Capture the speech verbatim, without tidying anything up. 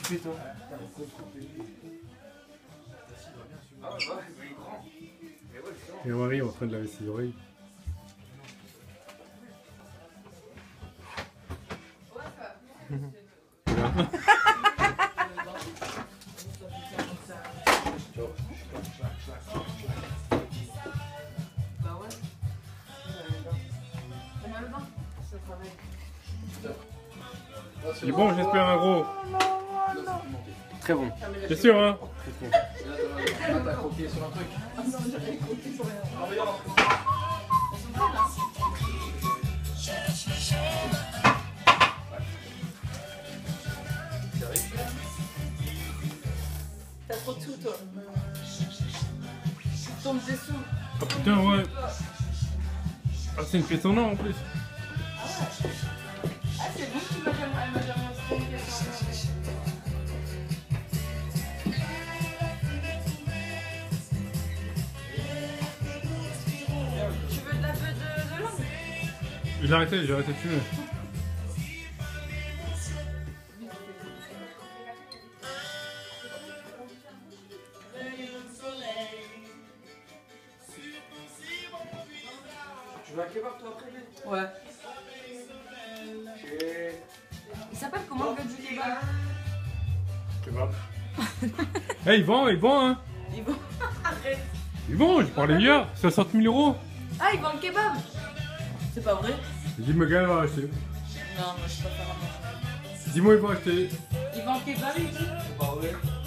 coupé toi. Ah ouais, ouais, il est grand. Mais ouais, c'est Et Marie est en train de laver ses oreilles. Il est bon, j'espère, un gros. Très bon. T'es sûr, hein? Ah, t'as croqué sur un truc. Ah non, j'avais croqué sur rien. T'as trop de sous, toi. Tu tombes des sous. Ah putain, ouais. Ah, c'est une pièce en or en plus. Ah ouais. Ah, c'est bon, tu m'as jamais, elle m'a jamais montré une pièce en or. Tu veux de la beuh de, de langue? J'ai arrêté, j'ai arrêté de fumer. Tu veux un kebab toi après? Ouais. Ok. Il s'appelle comment le gars du kebab? Kebab. Eh, hey, il vend, il vend, hein. Il vend. Arrête. Il vend, j'ai parlé hier. soixante mille euros. Ah, il vend le kebab? C'est pas vrai? J'ai dit, Megan va acheter. Non, moi je peux pas faire un. Dis-moi, il va acheter. Il vend le kebab, il dit? C'est pas vrai.